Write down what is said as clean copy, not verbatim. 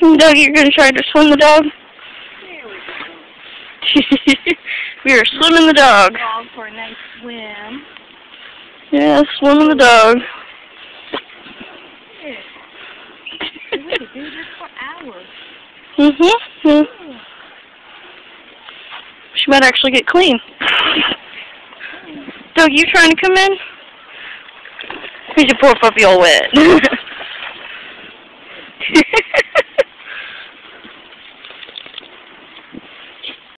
Doug, you're going to try to swim the dog? We are swimming the dog. Dog for a nice swim. Yeah, swimming the dog. We could do this for hours. Yeah. She might actually get clean. Doug, you trying to come in? Here's your poor puppy all wet.